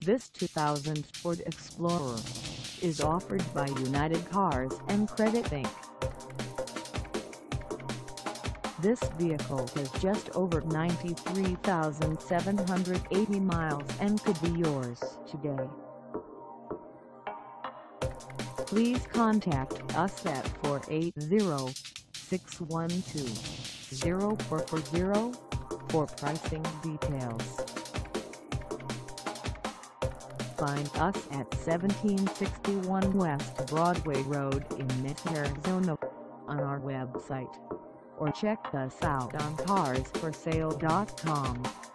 This 2000 Ford Explorer is offered by United Cars and Credit Inc. This vehicle has just over 93,780 miles and could be yours today. Please contact us at 480-612-0440 for pricing details. Find us at 1761 West Broadway Road in Mesa, Arizona on our website, or check us out on carsforsale.com.